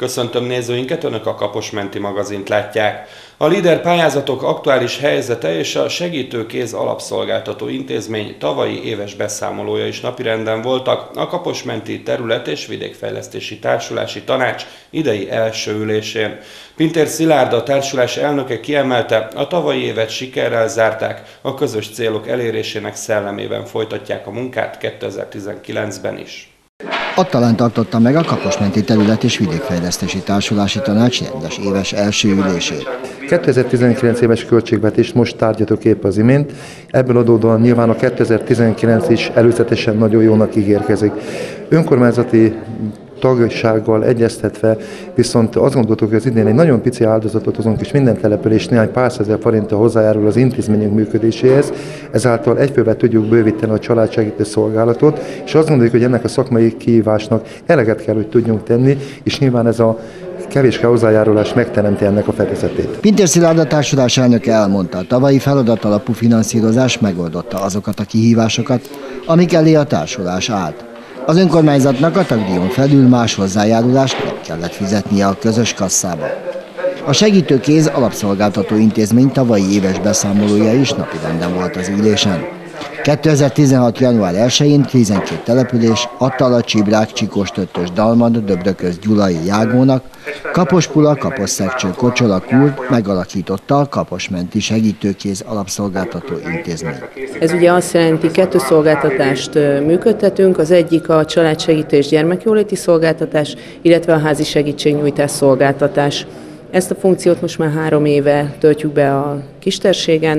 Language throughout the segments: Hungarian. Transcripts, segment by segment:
Köszöntöm nézőinket, Önök a Kaposmenti magazint látják. A LEADER pályázatok aktuális helyzete és a Segítőkéz Alapszolgáltató Intézmény tavalyi éves beszámolója is napirenden voltak a Kaposmenti Terület- és Vidékfejlesztési Társulási Tanács idei első ülésén. Pintér Szilárd, a társulás elnöke kiemelte, a tavalyi évet sikerrel zárták, a közös célok elérésének szellemében folytatják a munkát 2019-ben is. A talán tartotta meg a Kaposmenti Terület- és Vidékfejlesztési Társulási Tanács rendes éves első ülését. 2019 éves költségvetést most tárgyatok épp az imént, ebből adódóan nyilván a 2019 is előzetesen nagyon jónak ígérkezik. Önkormányzati tagsággal egyeztetve, viszont azt gondoltuk, hogy az idén egy nagyon pici áldozatot hozunk, és minden település néhány pár százezer forinttal hozzájárul az intézményünk működéséhez, ezáltal egyfővel tudjuk bővíteni a családsegítő szolgálatot, és azt gondoljuk, hogy ennek a szakmai kihívásnak eleget kell, hogy tudjunk tenni, és nyilván ez a kevéske hozzájárulás megteremti ennek a fedezetét. Pintér Szilárd, a társulás elnöke elmondta, a tavalyi feladat alapú finanszírozás megoldotta azokat a kihívásokat, amik elé a társulás állt. Az önkormányzatnak a tagdíjon felül más hozzájárulást nem kellett fizetnie a közös kasszába. A Segítőkéz Alapszolgáltató Intézmény tavalyi éves beszámolója is napirenden volt az ülésen. 2016. január 1-én 12 település, Attala, Csibrák, Csikós-Töttös, Dalmad, Döbrököz, Gyulai, Jágónak, Kapospula, Kaposszegcső, Kocsola, Kúr megalakította a Kaposmenti Segítőkéz Alapszolgáltató Intézmény. Ez ugye azt jelenti, 2 szolgáltatást működtetünk, az egyik a családsegítő és gyermekjóléti szolgáltatás, illetve a házi segítségnyújtás szolgáltatás. Ezt a funkciót most már 3 éve töltjük be a Kisterségen.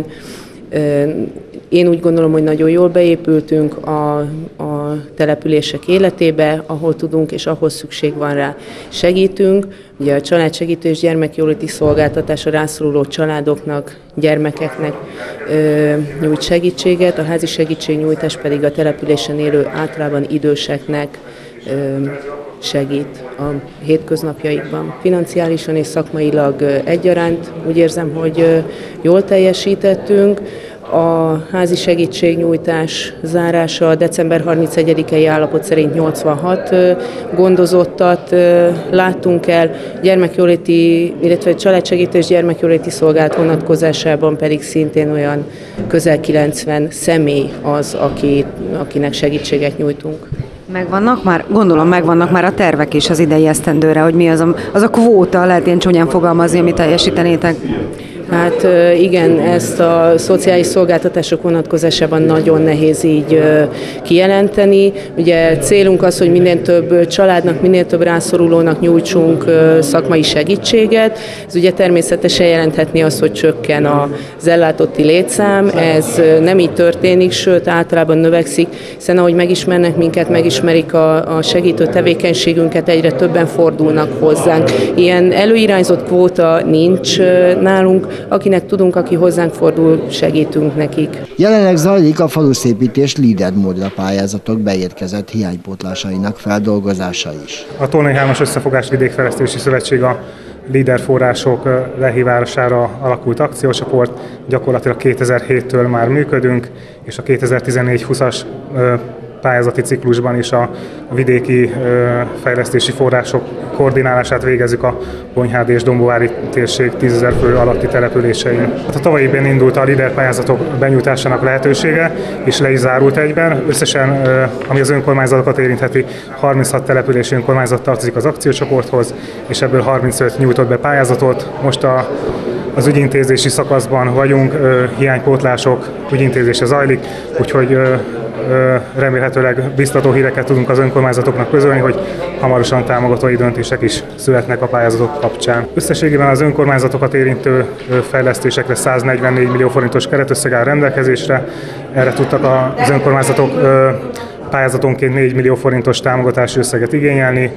Én úgy gondolom, hogy nagyon jól beépültünk a települések életébe, ahol tudunk és ahol szükség van rá. Segítünk, ugye a családsegítő és gyermekjóléti szolgáltatás a rászoruló családoknak, gyermekeknek nyújt segítséget, a házi segítségnyújtás pedig a településen élő általában időseknek segít a hétköznapjaikban. Financiálisan és szakmailag egyaránt úgy érzem, hogy jól teljesítettünk. A házi segítségnyújtás zárása december 31-i állapot szerint 86 gondozottat láttunk el, gyermekjóléti, illetve családsegítő és gyermekjóléti szolgálat vonatkozásában pedig szintén olyan közel 90 személy az, akinek segítséget nyújtunk. Megvannak már, gondolom megvannak már a tervek is az idei esztendőre, hogy mi az a kvóta, lehet ilyen csúnyán fogalmazni, amit teljesítenétek? Hát igen, ezt a szociális szolgáltatások vonatkozásában nagyon nehéz így kijelenteni. Ugye célunk az, hogy minél több családnak, minél több rászorulónak nyújtsunk szakmai segítséget. Ez ugye természetesen jelenthetné azt, hogy csökken az ellátotti létszám. Ez nem így történik, sőt általában növekszik, hiszen ahogy megismernek minket, megismerik a segítő tevékenységünket, egyre többen fordulnak hozzánk. Ilyen előirányzott kvóta nincs nálunk. Akinek tudunk, aki hozzánk fordul, segítünk nekik. Jelenleg zajlik a faluszépítés LEADER módra pályázatok beérkezett hiánypótlásainak feldolgozása is. A Tolnai 3-as Összefogás Vidékfejlesztési Szövetség a LEADER források lehívására alakult akciócsoport. Gyakorlatilag 2007-től már működünk, és a 2014-20-as pályázati ciklusban is a vidéki fejlesztési források koordinálását végezzük a Bonyhádi és Dombóvári térség 10 000 fő alatti településein. A tavalyi évben indult a LEADER pályázatok benyújtásának lehetősége, és le is zárult egyben. Összesen, ami az önkormányzatokat érintheti, 36 települési önkormányzat tartozik az akciócsoporthoz, és ebből 35 nyújtott be pályázatot. Most az ügyintézési szakaszban vagyunk, hiánypótlások ügyintézése zajlik, úgyhogy remélhetőleg biztató híreket tudunk az önkormányzatoknak közölni, hogy hamarosan támogatói döntések is születnek a pályázatok kapcsán. Összességében az önkormányzatokat érintő fejlesztésekre 144 millió forintos keretösszeg áll rendelkezésre. Erre tudtak az önkormányzatok pályázatonként 4 millió forintos támogatási összeget igényelni,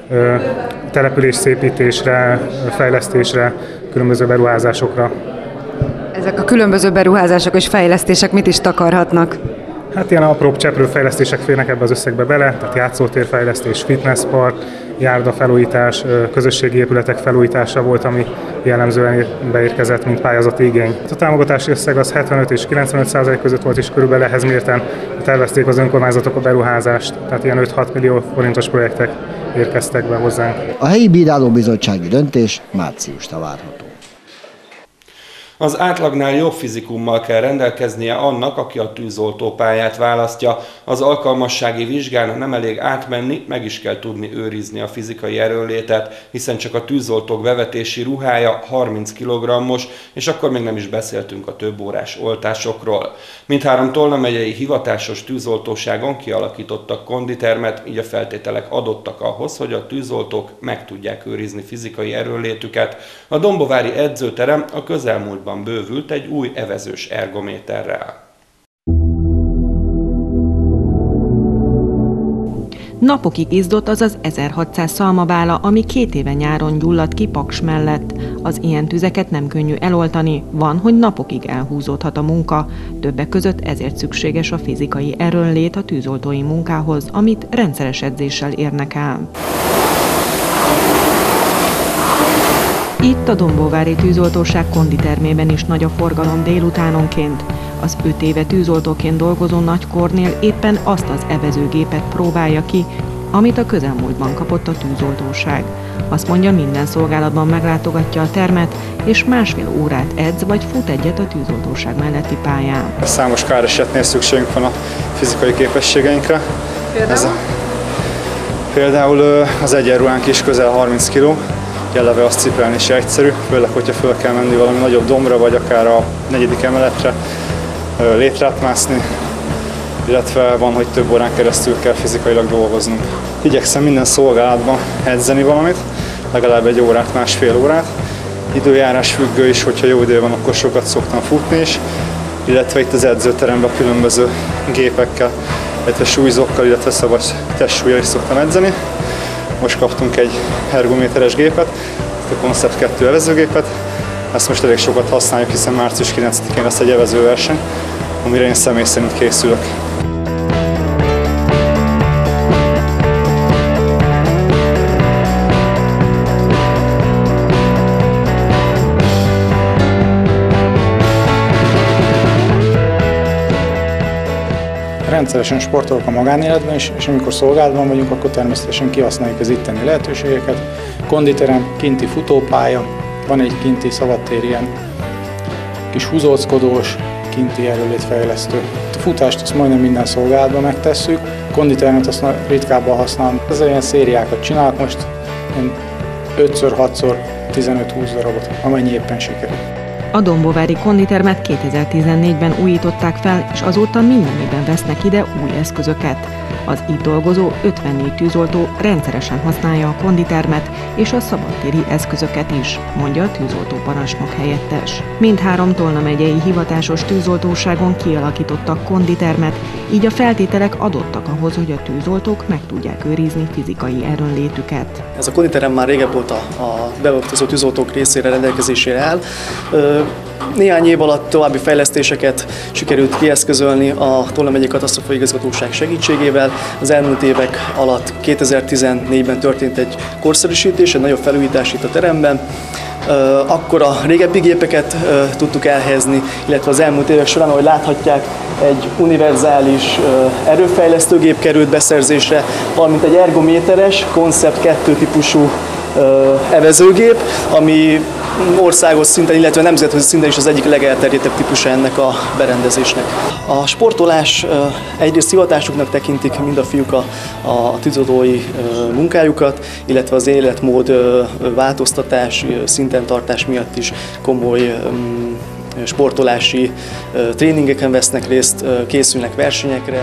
településszépítésre, fejlesztésre, különböző beruházásokra. Ezek a különböző beruházások és fejlesztések mit is takarhatnak? Hát ilyen apróbb cseprő fejlesztések férnek ebbe az összegbe bele, tehát játszótérfejlesztés, fitnesspark, járdafelújítás, közösségi épületek felújítása volt, ami jellemzően beérkezett, mint pályázati igény. A támogatási összeg az 75 és 95% között volt, és körülbelül ehhez mérten tervezték az önkormányzatok a beruházást, tehát ilyen 5-6 millió forintos projektek érkeztek be hozzánk. A helyi bírálóbizottsági döntés márciusra várható. Az átlagnál jobb fizikummal kell rendelkeznie annak, aki a tűzoltópályát választja. Az alkalmassági vizsgán nem elég átmenni, meg is kell tudni őrizni a fizikai erőnlétet, hiszen csak a tűzoltók bevetési ruhája 30 kg-os, és akkor még nem is beszéltünk a több órás oltásokról. Mindhárom Tolna megyei hivatásos tűzoltóságon kialakítottak konditermet, így a feltételek adottak ahhoz, hogy a tűzoltók meg tudják őrizni fizikai erőnlétüket. A dombovári edzőterem a közelmúltban bővült egy új evezős ergométerrel. Napokig izzott az az 1600 szalmabála, ami 2 éve nyáron gyulladt ki Paks mellett. Az ilyen tüzeket nem könnyű eloltani, van, hogy napokig elhúzódhat a munka. Többek között ezért szükséges a fizikai erőnlét a tűzoltói munkához, amit rendszeres edzéssel érnek el. Itt a Dombóvári Tűzoltóság konditermében is nagy a forgalom délutánonként. Az 5 éve tűzoltóként dolgozó Nagy Kornél éppen azt az evezőgépet próbálja ki, amit a közelmúltban kapott a tűzoltóság. Azt mondja, minden szolgálatban meglátogatja a termet, és másfél órát edz vagy fut egyet a tűzoltóság melletti pályán. Számos káresetnél szükségünk van a fizikai képességeinkre. Például az egyenruhánk is közel 30 kg. Eleve azt cipelni is egyszerű, főleg, hogyha föl kell menni valami nagyobb dombra, vagy akár a 4. emeletre létrát mászni, illetve van, hogy több órán keresztül kell fizikailag dolgoznunk. Igyekszem minden szolgálatban edzeni valamit, legalább 1 órát, másfél órát. Időjárás függő is, hogyha jó idő van, akkor sokat szoktam futni is, illetve itt az edzőteremben különböző gépekkel, illetve súlyzókkal, illetve szabad testsúllyal is szoktam edzeni. Most kaptunk egy ergométeres gépet, a Concept 2 evezőgépet. Ezt most elég sokat használjuk, hiszen március 9-én lesz egy evezőverseny, amire én személy szerint készülök. Rendszeresen sportolok a magánéletben is, és amikor szolgálatban vagyunk, akkor természetesen kihasználjuk az itteni lehetőségeket. Konditerem, kinti futópálya, van egy kinti szabadtéri ilyen kis húzóckodós, kinti erőlétfejlesztő. A futást azt majdnem minden szolgálatban megtesszük, konditermet azt ritkábban használom. Ez ilyen szériákat csinálok most, 5x6x 15-20 darabot, amennyi éppen sikerül. A Dombóvári konditermet 2014-ben újították fel, és azóta minden évben vesznek ide új eszközöket. Az itt dolgozó 54 tűzoltó rendszeresen használja a konditermet és a szabadtéri eszközöket is, mondja a tűzoltóparancsnok helyettes. Mindhárom Tolna megyei hivatásos tűzoltóságon kialakítottak konditermet, így a feltételek adottak ahhoz, hogy a tűzoltók meg tudják őrizni fizikai erőnlétüket. Ez a konditerem már régebb volt a beavatkozó tűzoltók részére rendelkezésére áll. Néhány év alatt további fejlesztéseket sikerült kieszközölni a Tolna megyei katasztrófa igazgatóság segítségével. Az elmúlt évek alatt 2014-ben történt egy korszerűsítés, egy nagyobb felújítás itt a teremben. Akkor a régebbi gépeket tudtuk elhelyezni, illetve az elmúlt évek során, ahogy láthatják, egy univerzális erőfejlesztőgép került beszerzésre, valamint egy ergométeres, Concept 2 típusú evezőgép, ami országos szinten, illetve nemzetközi szinten is az egyik legelterjedtebb típusa ennek a berendezésnek. A sportolás egyrészt hivatásuknak tekintik mind a fiúk a tűzoltói munkájukat, illetve az életmód változtatás, szinten tartás miatt is komoly sportolási tréningeken vesznek részt, készülnek versenyekre.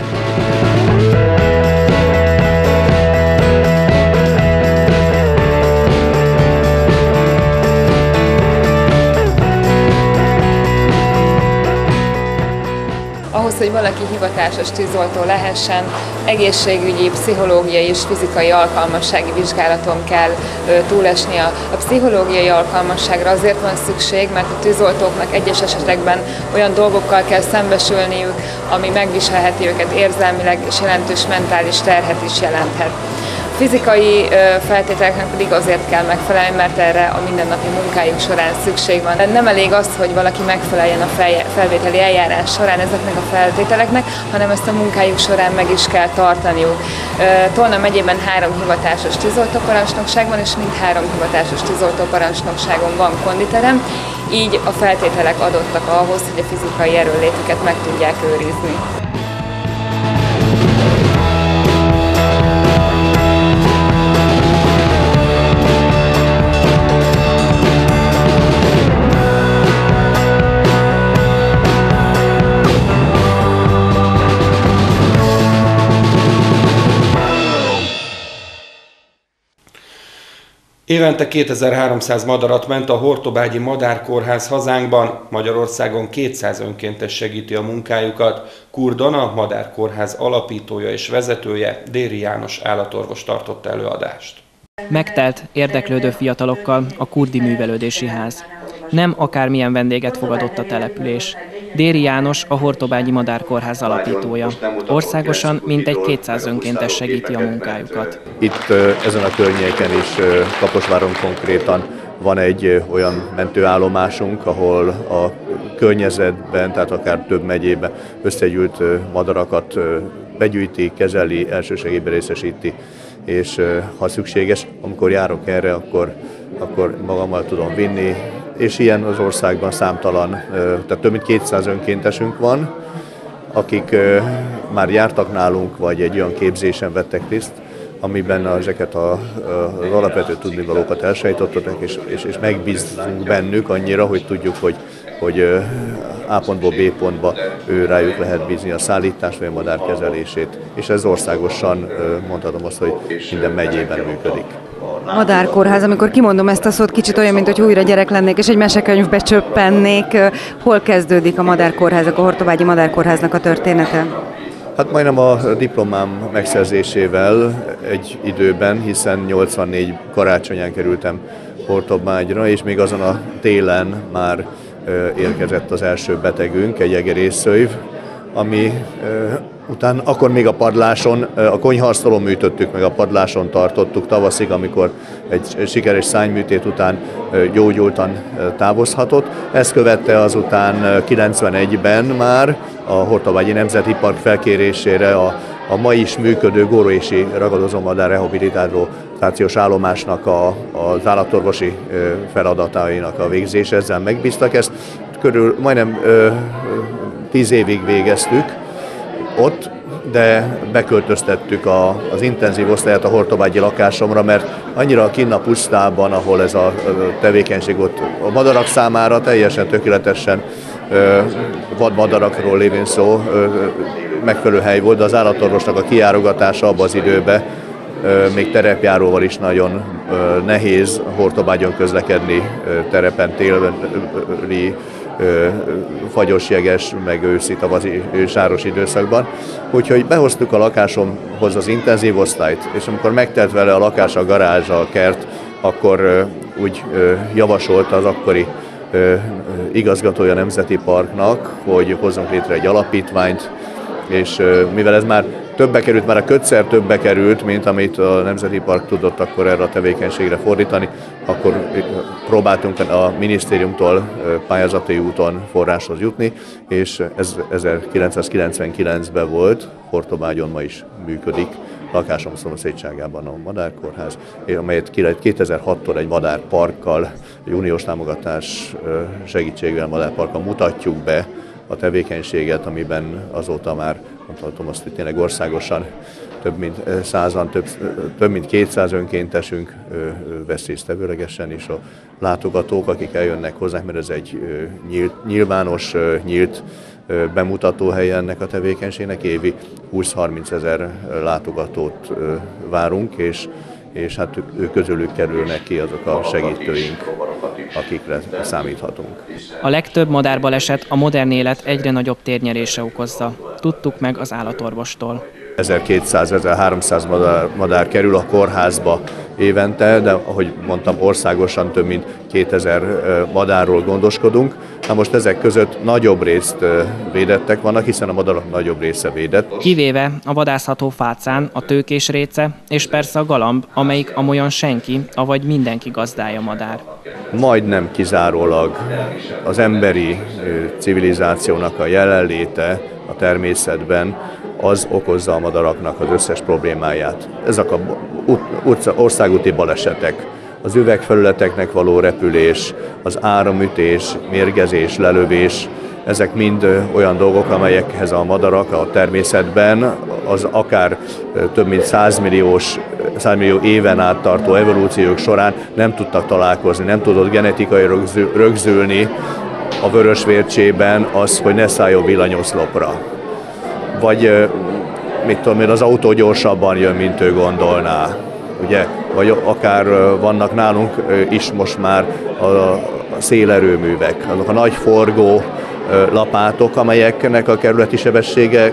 Ahhoz, hogy valaki hivatásos tűzoltó lehessen, egészségügyi, pszichológiai és fizikai alkalmassági vizsgálaton kell túlesnie. A pszichológiai alkalmasságra azért van szükség, mert a tűzoltóknak egyes esetekben olyan dolgokkal kell szembesülniük, ami megviselheti őket érzelmileg és jelentős mentális terhet is jelenthet. Fizikai feltételeknek pedig azért kell megfelelni, mert erre a mindennapi munkájuk során szükség van. Nem elég az, hogy valaki megfeleljen a felvételi eljárás során ezeknek a feltételeknek, hanem ezt a munkájuk során meg is kell tartaniuk. Tolna megyében 3 hivatásos tűzoltóparancsnokság van, és mind 3 hivatásos tűzoltóparancsnokságon van konditerem, így a feltételek adottak ahhoz, hogy a fizikai erőnlétüket meg tudják őrizni. Évente 2300 madarat ment a Hortobágyi Madárkórház hazánkban, Magyarországon 200 önkéntes segíti a munkájukat. Kurdon a Madárkórház alapítója és vezetője, Déri János állatorvos tartott előadást. Megtelt érdeklődő fiatalokkal a Kurdi Művelődési Ház. Nem akármilyen vendéget fogadott a település. Déri János a Hortobágyi Madárkórház alapítója. Országosan mintegy 200 önkéntes segíti a munkájukat. Itt ezen a környéken is, Kaposváron konkrétan van egy olyan mentőállomásunk, ahol a környezetben, tehát akár több megyében összegyűlt madarakat begyűjti, kezeli, elsősegélyben részesíti, és ha szükséges, amikor járok erre, akkor magammal tudom vinni, és ilyen az országban számtalan, tehát több mint 200 önkéntesünk van, akik már jártak nálunk, vagy egy olyan képzésen vettek részt, amiben ezeket az alapvető tudnivalókat elsajátítottak, és megbízunk bennük annyira, hogy tudjuk, hogy A pontból B pontba rájuk lehet bízni a szállítást vagy a madárkezelését, és ez országosan mondhatom azt, hogy minden megyében működik. Madárkórház, amikor kimondom ezt a szót, kicsit olyan, mint hogy újra gyerek lennék, és egy mesekönyvbe csöppennék. Hol kezdődik a Madárkórházak, a Hortobágyi Madárkórháznak a története? Hát majdnem a diplomám megszerzésével egy időben, hiszen 84 karácsonyán kerültem Hortobágyra, és még azon a télen már érkezett az első betegünk, egy egerészszőjv, ami után akkor még a padláson, a konyhaasztalon műtöttük, meg a padláson tartottuk tavaszig, amikor egy sikeres szányműtét után gyógyultan távozhatott. Ezt követte azután 91-ben már a Hortobágyi Nemzeti Park felkérésére a ma is működő góróési ragadozómadár rehabilitációs állomásnak az állatorvosi feladatainak a végzése, ezzel megbíztak. Ezt körül majdnem 10 évig végeztük ott, de beköltöztettük az intenzív osztályát a hortobágyi lakásomra, mert annyira kinn a pusztában, ahol ez a tevékenység ott a madarak számára teljesen tökéletesen vadmadarakról lévén szó, megfelelő hely volt, de az állatorvosnak a kijárogatása abban az időben még terepjáróval is nagyon nehéz Hortobágyon közlekedni, terepen téli, fagyos, jeges, meg őszi, tavazi, sáros időszakban. Úgyhogy behoztuk a lakásomhoz az intenzív osztályt, és amikor megtelt vele a lakás, a garázs, a kert, akkor úgy javasolta az akkori igazgatója a Nemzeti Parknak, hogy hozzunk létre egy alapítványt, és mivel ez már többe került, már a kötszer többe került, mint amit a Nemzeti Park tudott akkor erre a tevékenységre fordítani, akkor próbáltunk a minisztériumtól pályázati úton forráshoz jutni, és ez 1999-ben volt, Hortobágyon ma is működik, lakásom szomszédságában a Madárkórház, amelyet 2006-tól egy madárparkkal, egy uniós támogatás segítségével madárparkkal mutatjuk be a tevékenységet, amiben azóta már mondhatom azt, hogy tényleg országosan több mint 100-an, több mint 200 önkéntesünk vesz részt tevőlegesen, és a látogatók, akik eljönnek hozzánk, mert ez egy nyilvános, nyílt bemutatóhely ennek a tevékenységnek, évi 20-30 ezer látogatót várunk, és hát ők közülük kerülnek ki azok a segítőink, akikre számíthatunk. A legtöbb madárbaleset a modern élet egyre nagyobb térnyerése okozza. Tudtuk meg az állatorvostól. 1200-1300 madár kerül a kórházba évente, de ahogy mondtam, országosan több mint 2000 madárról gondoskodunk. Na most ezek között nagyobb részt védettek vannak, hiszen a madarak nagyobb része védett. Kivéve a vadászható fácán, a tőkésréce és persze a galamb, amelyik amolyan senki, avagy mindenki gazdája madár. Majdnem kizárólag az emberi civilizációnak a jelenléte a természetben az okozza a madaraknak az összes problémáját. Ezek a országúti balesetek, az üvegfelületeknek való repülés, az áramütés, mérgezés, lelövés, ezek mind olyan dolgok, amelyekhez a madarak a természetben az akár több mint 100 millió éven át tartó evolúciók során nem tudtak találkozni, nem tudott genetikai rögzülni a vörösvércsében az, hogy ne szálljon villanyoszlopra. Vagy mit tudom én, az autó gyorsabban jön, mint ő gondolná. Ugye? Vagy akár vannak nálunk is most már a szélerőművek, azok a nagy forgó lapátok, amelyeknek a kerületi sebessége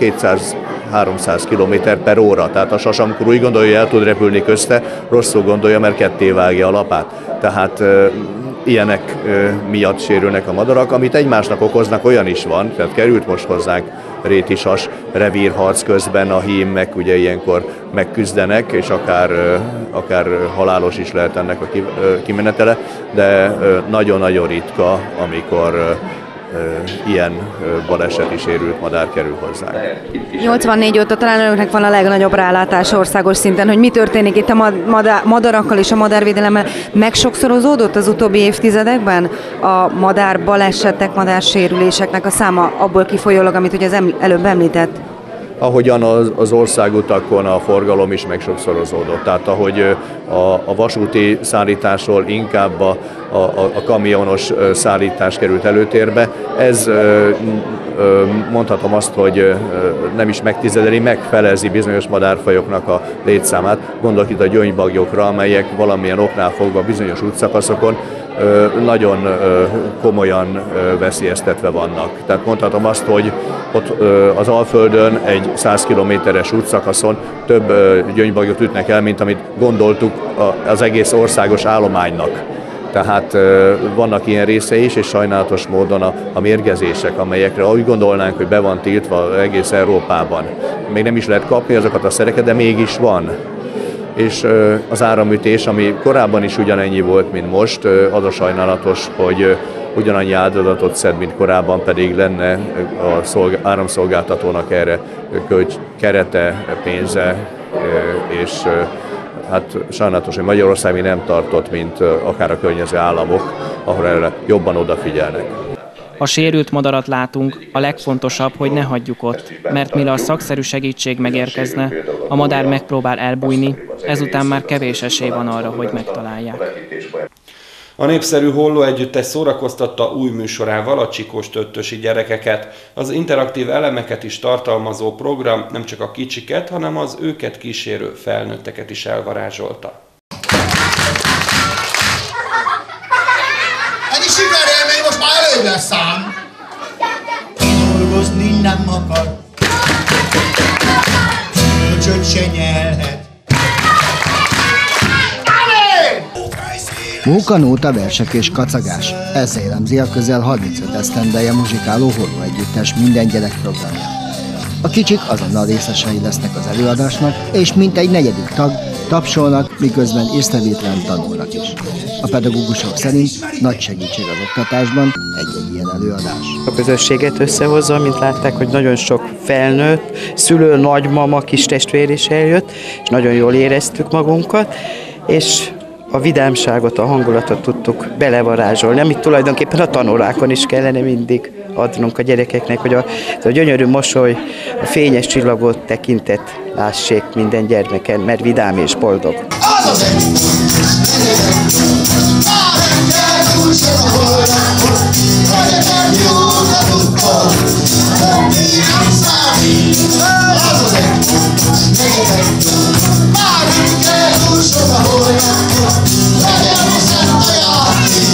200-300 km/h. Tehát a sas, amikor úgy gondolja, hogy el tud repülni közte, rosszul gondolja, mert ketté vágja a lapát. Tehát ilyenek miatt sérülnek a madarak, amit egymásnak okoznak, olyan is van, tehát került most hozzánk rétisas revírharc közben, a hímek ugye ilyenkor megküzdenek, és akár halálos is lehet ennek a kimenetele, de nagyon-nagyon ritka, amikor ilyen baleseti sérült madár kerül hozzánk. 84 óta talán önöknek van a legnagyobb rálátás országos szinten, hogy mi történik itt a madarakkal és a madárvédelemmel. Megsokszorozódott az utóbbi évtizedekben a madárbalesetek, madársérüléseknek a száma abból kifolyólag, amit ugye az előbb említett? Ahogyan az országutakon a forgalom is megsokszorozódott. Tehát ahogy a vasúti szállításról inkább a kamionos szállítás került előtérbe, ez mondhatom azt, hogy nem is megtizedeli, megfelezi bizonyos madárfajoknak a létszámát. Gondolok itt a gyöngybagyokra, amelyek valamilyen oknál fogva bizonyos útszakaszokon nagyon komolyan veszélyeztetve vannak. Tehát mondhatom azt, hogy ott az Alföldön egy 100 kilométeres útszakaszon több gyöngybagyot ütnek el, mint amit gondoltuk az egész országos állománynak. Tehát vannak ilyen részei is, és sajnálatos módon a mérgezések, amelyekre úgy gondolnánk, hogy be van tiltva egész Európában. Még nem is lehet kapni azokat a szereket, de mégis van. És az áramütés, ami korábban is ugyanennyi volt, mint most, az a sajnálatos, hogy ugyanannyi áldozatot szed, mint korábban, pedig lenne a áramszolgáltatónak erre kerete, pénze, és hát sajnálatos, hogy Magyarország még nem tartott, mint akár a környező államok, ahol erre jobban odafigyelnek. Ha sérült madarat látunk, a legfontosabb, hogy ne hagyjuk ott, mert mire a szakszerű segítség megérkezne, a madár megpróbál elbújni, ezután már kevés esély van arra, hogy megtalálják. A népszerű Holló Együttes szórakoztatta új műsorával a csikós-töttösi gyerekeket. Az interaktív elemeket is tartalmazó program nem csak a kicsiket, hanem az őket kísérő felnőtteket is elvarázsolta. Ennyi sikerélmény, most már előbb lesz szám! Dolgozni nem akar, bölcsöt se nyelhet. Móka, nóta, versek és kacagás. Ez jellemzi a közel 35 esztendeje muzsikáló Holló Együttes minden gyerek programját. A kicsik azonnal részesei lesznek az előadásnak, és mintegy negyedik tag tapsolnak, miközben észrevétlen tanulnak is. A pedagógusok szerint nagy segítség az oktatásban egy-egy ilyen előadás. A közösséget összehozza, mint látták, hogy nagyon sok felnőtt, szülő, nagymama, kis testvér is eljött, és nagyon jól éreztük magunkat, és a vidámságot, a hangulatot tudtuk belevarázsolni, amit tulajdonképpen a tanórákon is kellene mindig adnunk a gyerekeknek, hogy a gyönyörű mosoly, a fényes csillagot tekintet lássék minden gyermeken, mert vidám és boldog.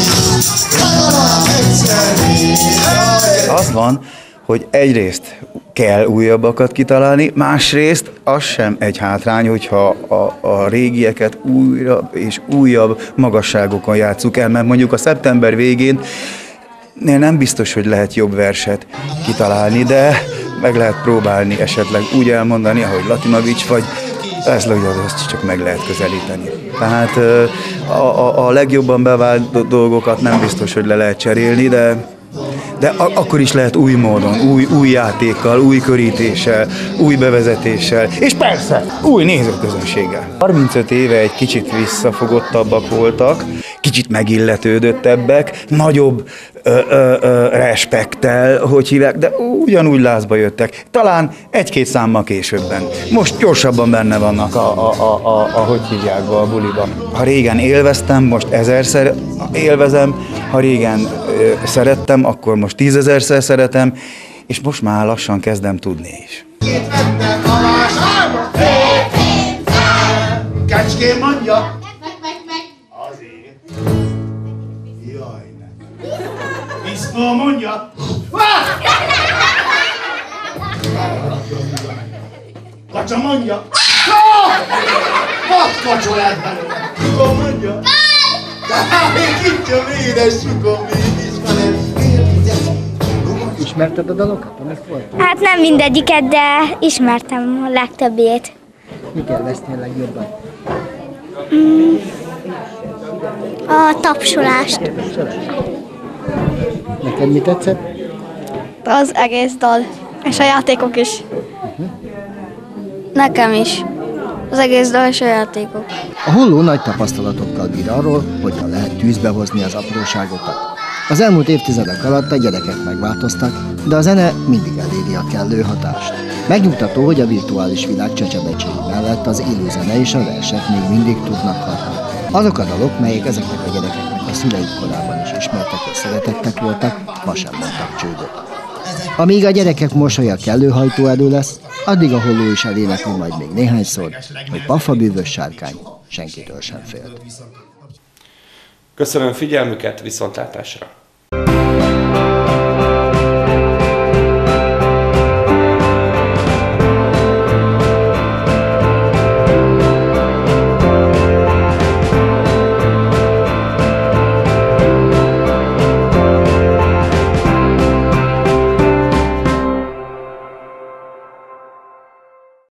Az van, hogy egyrészt kell újabbakat kitalálni, másrészt az sem egy hátrány, hogyha a régieket újra és újabb magasságokon játsszuk el, mert mondjuk a szeptember végén nem biztos, hogy lehet jobb verset kitalálni, de meg lehet próbálni esetleg úgy elmondani, ahogy Latinovics vagy László, ezt csak meg lehet közelíteni. Tehát a legjobban bevált dolgokat nem biztos, hogy le lehet cserélni, de akkor is lehet új módon, új játékkal, új körítéssel, új bevezetéssel, és persze új nézőközönséggel. 35 éve egy kicsit visszafogottabbak voltak, kicsit megilletődöttebbek, nagyobb respekttel, hogy hívják, de ugyanúgy lázba jöttek. Talán egy-két számmal későbben. Most gyorsabban benne vannak ahogy hívják a buliban. Ha régen élveztem, most 1000-szer élvezem, ha régen szerettem, akkor most 10 000-szer szeretem, és most már lassan kezdem tudni is. Kecském mondja! Azért. Jaj, nem. Viszkó mondja! Kacsa mondja! Hat kacsó lett belőle! Sukom mondja! Kicsöm, édes sukom, Ismerted a dalokat, amik voltak? Hát nem mindegyiket, de ismertem a legtöbbét. Mi kedveztél legjobban? A tapsolást. Neked mi tetszett? Az egész dal, és a játékok is. Nekem is. Az egész dal és a játékok. A Holló nagy tapasztalatokkal bír arról, hogyan lehet tűzbe hozni az apróságokat. Az elmúlt évtizedek alatt a gyerekek megváltoztak, de a zene mindig eléri a kellő hatást. Megnyugtató, hogy a virtuális világ csecsebecsei mellett az élő zene és a versek még mindig tudnak hatni. Azok a dalok, melyek ezeknek a gyerekeknek a szüleik korában is ismertek és szeretettek voltak, ma sem mondtak csődöt. Amíg a gyerekek mosolya kellő hajtóerő lesz, addig a Holló is elénekli majd még néhányszor, hogy Paffa bűvös sárkány senkitől sem félt. Köszönöm figyelmüket, viszontlátásra!